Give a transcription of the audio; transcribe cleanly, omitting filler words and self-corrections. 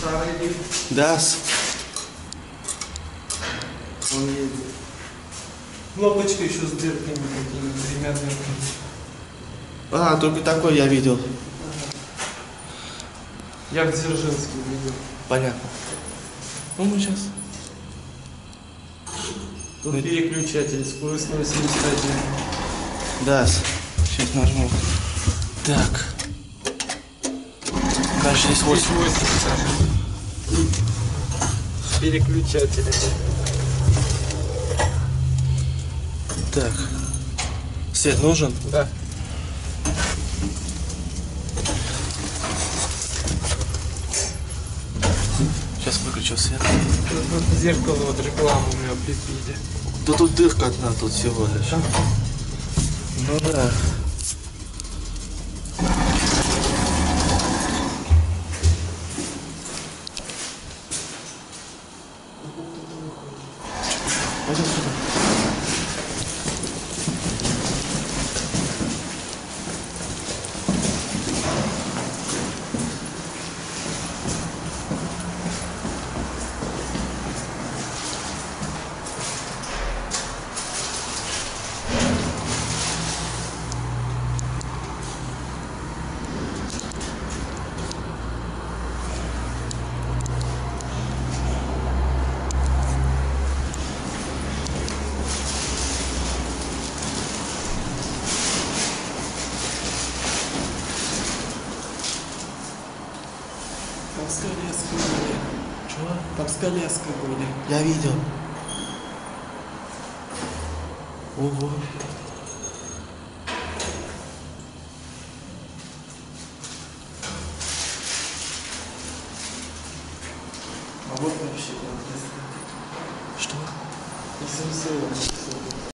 Старый лифт. Да. Он едет. Кнопочка еще с дырками такими, тремя дырками. А, только такой я видел. Я в Дзержинске видел. Понятно. Ну, мы сейчас. Тут переключатель, скорость 81. Да. Сейчас нажму. Так. Кажется, здесь 8. 80. Переключатель. Так. Свет нужен? Да. Сейчас выключу свет. Тут зеркало, вот рекламу у меня припили. Да тут дырка одна тут всего лишь. Ну да. Пойдем сюда. Там с коляской были. Чего? Там с коляской были. Я видел. Ого. А вот вообще, Что? и 700.